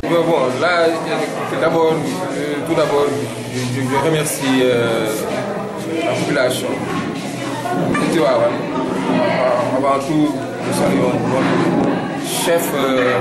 bon, là, d'abord, tout d'abord, je remercie la population de Tivaouane. Avant tout, nous saluons notre chef,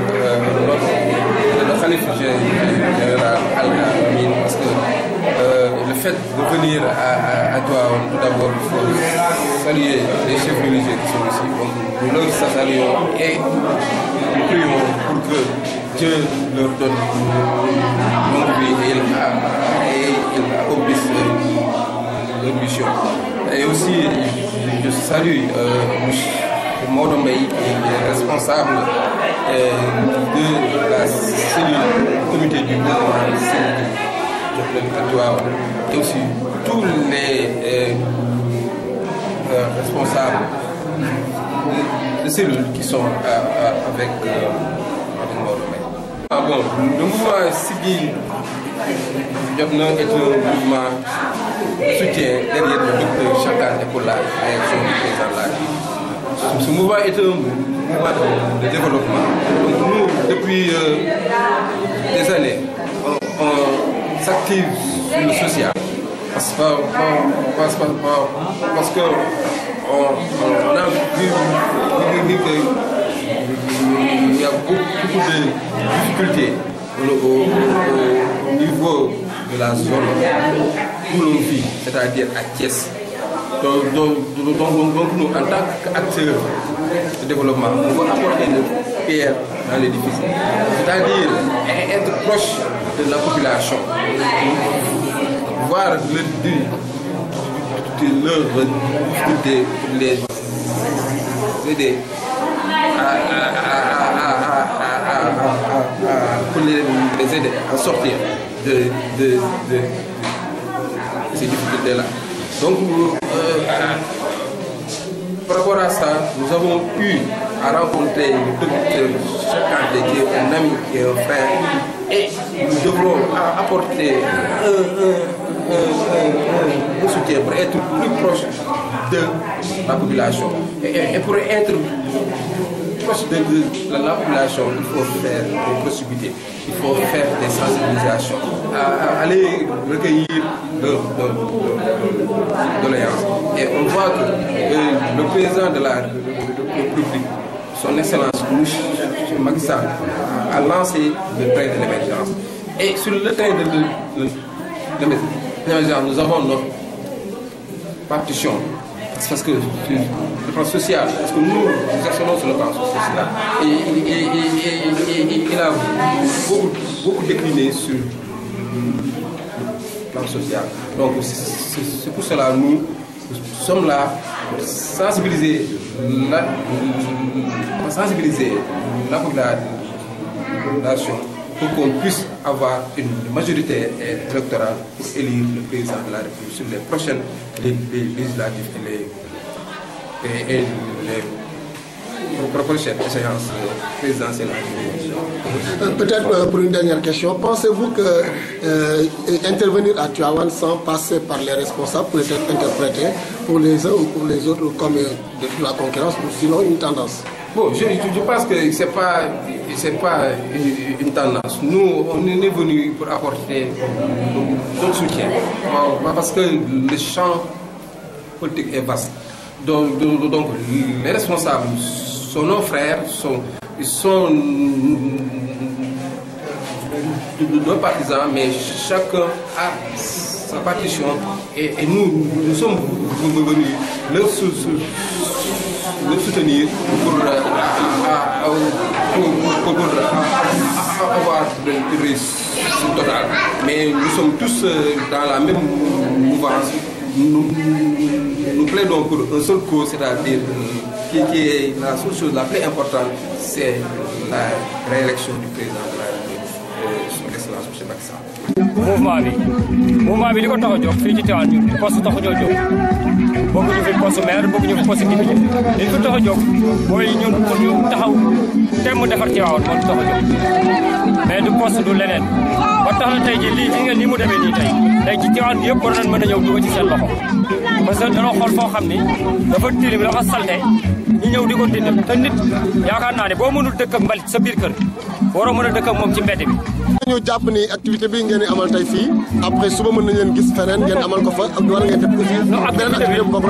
le Khalif général Al-Amin, parce que le fait de venir à Tivaouane, tout d'abord, il faut saluer les chefs religieux qui sont ici. Donc, nous leur saluons et nous prions pour que Dieu leur donne longue vie et il accomplisse leur mission. Et aussi, je salue Maodo Mbaye, qui est responsable de la cellule comité du mouvement de Tivaouane, et aussi tous les responsables de cellules qui sont avec Maodo Mbaye. Ah bon, le mouvement Siggi Jotna est un mouvement de soutien derrière le docteur Chakane pour la élection du président de la République. Ce mouvement est un mouvement de développement. Donc nous, depuis des années, on s'active sur le social. Parce que on a vu qu'il y a beaucoup de difficultés au niveau de la zone où l'on vit, c'est-à-dire à Thiès. Donc nous, en tant qu'acteurs de développement, nous devons apporter notre pierre dans l'édifice. C'est-à-dire être proche de la population, voir leurs difficultés, les aider pour les aider à sortir de ces difficultés-là. Donc, par rapport à ça, nous avons eu à rencontrer le docteur Chakane, qui est un ami, qui est un frère, et nous devrons apporter un soutien pour être plus proche de la population. Et pour être proche de la population, il faut faire des possibilités, il faut faire des sensibilisations, aller recueillir doléances. Et on voit que le président de la République, son Excellence M. Macky Sall, a lancé le train de l'émergence. Et sur le train de l'émergence, nous avons notre partition. Parce que le plan social, parce que nous actionnons sur le plan social, et il a beaucoup décliné sur le plan social. Donc c'est pour cela que nous sommes là pour sensibiliser la population pour qu'on puisse avoir une majorité électorale pour élire le président de la République sur les prochaines législatives et les prochaines échéances présidentielles. Peut-être pour une dernière question, pensez-vous que intervenir à Tivaouane sans passer par les responsables peut être interprété pour les uns ou pour les autres comme de la concurrence ou sinon une tendance? Bon, je pense que ce n'est pas une tendance. Nous, on est venus pour apporter notre soutien. Parce que le champ politique est vaste. Donc les responsables sont nos frères, ils sont nos partisans, mais chacun a sa partition. Et nous sommes venus leur soutenir pour avoir une réussite totale. Mais nous sommes tous dans la même mouvance. Nous plaidons pour un seul cause, c'est-à-dire qui est la seule chose la plus importante, c'est la réélection du président de la République, son Excellence M. Macky Sall. mouvement bi li ko tax a jóg fii ci Tivaouane ñun poste taxu ñoo jóg bëgguñu fi poste maire bëgguñu fi poste député li ko tax a jóg mooy ñun pour ñu taxaw temm defar Tivaouane moo tax a jóg mais du poste du leneen ba tax na tey ji lii fi nga ni mu demee nii tey ci Tivaouane bi yëpp war nañ mën a ñëw dugg ci seen loxo parce que dañoo xool foo xam ni dafa tilim dafa salte ñu ñëw di ko dindi te nit yaakaar naa ne boo mënul dëkk ak mbalit sa biir kër waroo mën a dëkk ak moom ci mbedd bi. ñu jàpp ni activité bi ngeen di amal tey fii après suba mën nañ leen gis feneen ngeen amal ko fa ak wala ngeen def aussi. non activité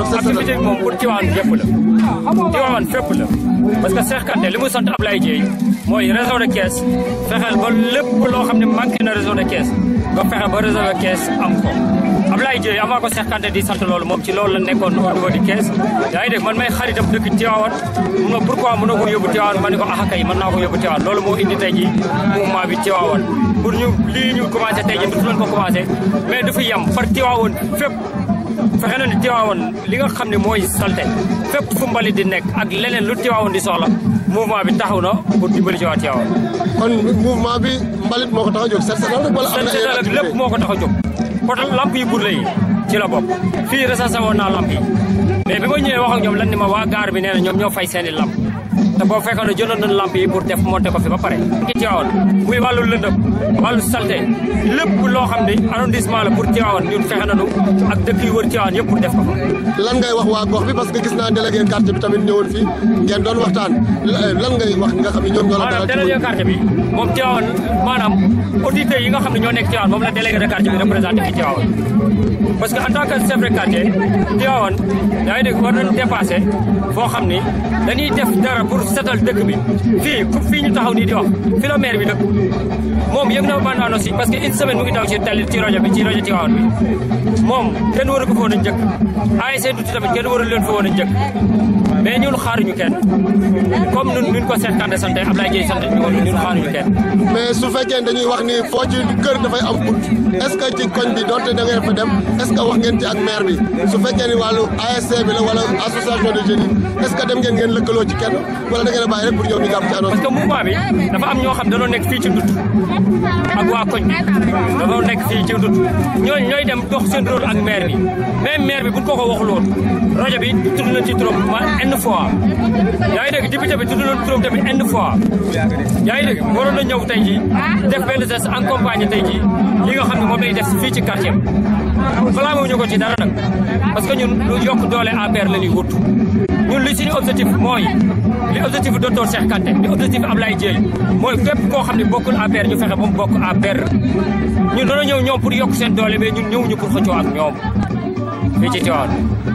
bi moom pour Tivaouane yëpp la Tivaouane fépp la parce que Cheikh Kanté li mu sant Ablaye Dieye mooy réseau de Thiès fexeel ba lépp loo xam ne manqué na réseau de Thiès nga fexe ba réseau de Thiès am ko. Ablaye Dieye avant ko Cheikh Kanté di sant loolu moom ci loolu la nekkoon au niveau di Thiès yaa ngi dégg man may xaritam dëkk Tivaouane mun nga pourquoi mënoo ko yóbbu Tivaouane ma ne ko ah kay mën naa ko yóbbu Tivaouane loolu moo indi tey jii mouvement bi Tivaouane pour ñu lii ñu commencé tey jii du leen ko commencé mais du fi yem par Tivaouane fépp fexe na ni Tivaouane li nga xam ne mooy salte fépp fu mbalit di nekk ak leneen lu Tivaouane di soxla mouvement bi taxaw na pour dimbali ci waa Tivaouane. kon mouvement bi mbalit moo ko tax a jóg set setal rek wala am na setal ak lépp moo ko tax a jóg poto lamp yi burle yi ci la bokk fii recensé woon naa lamp yi mais bi ma ñëwee wax ak ñoom lan ni ma waa gaar bi nee na ñoom ñoo fay seeni lamp te boo fekkoon ne jëloon nañ lamp yi pour def monté ko fi ba pare ci Tivaouane muy wàllu lëndëm wàllu salté lépp loo xam ne arrondissement la pour Tivaouane ñun fexe nañu ak dëkk yu wër Tivaouane yëpp pour def ko fa. lan ngay wax waa gox bi parce que gis naa délégué quartier bi tamit ñëwoon fii ngeen doon waxtaan lan ngay wax nga xam ne ñoom ñoo la maanaam délégué quartier bi moom Tivaouane maanaam autorités yi nga xam ne ñoo nekk Tivaouane moom la délégué de quartier bi représenté fi Tivaouane parce que en tant que chef de quartier Tivaouane yaa ngi dégg war nañu dépassé foo xam ni dañuy def dara pour setal dëkk bi fii ñu taxaw nii di wax fi la maire bi dëkk moom yëg na bande annonce yi parce que une semaine mu ngi daw ci tali ci rajo bi ci rajo Tivaouane bi moom kenn waru ko fa woon a njëkk ASC Tuuti tamit kenn waru leen fa woon a njëkk mais ñun xaaruñu kenn comme ñun ko Cheikh Kanté sant Ablaye Dieye sant ñun xaaruñu kenn. mais su fekkee dañuy wax ni foo ci kër dafay am bunt est-ce que ci koñ bi donte da ngeen fa dem est-ce que wax ngeen ci ak maire bi su fekkee ni wàllu ASC bi la wala association de jeunes yi est-ce que dem ngeen lëkkaloo ci kenn wala da ngeen a bàyyi rek pour ñoom ñu jàpp ci annonce. parce que mouvement bi dafa am ñoo xam dañoo nekk fii ci Ndut ak waa koñ bi dañoo nekk fii ci Ndut ñooy dem dox seen rôle ak maire bi même maire bi buñ ko waxul woon rajo bi tudd na ci trop une fois yaa ngi dégg député bi tudd na turam tamit une fois yaa ngi dégg waroon na ñëw tey jii def benn geste accompagné tey jii li nga xam ne moom lay def fii ci quartier bi balaa ñu ko ci dara nag parce que ñun lu yokk doole APR la ñuy wut ñun li suñu objectif mooy li objectif docteur Cheikh Kanté li objectif Ablaye Dieye mooy képp koo xam ne bokkul APR ñu fexe ba mu bokk APR ñun dañoo ñëw ñoom pour yokk seen doole mais ñun ñëwuñu pour xëccoo ak ñoom fii ci Tivaouane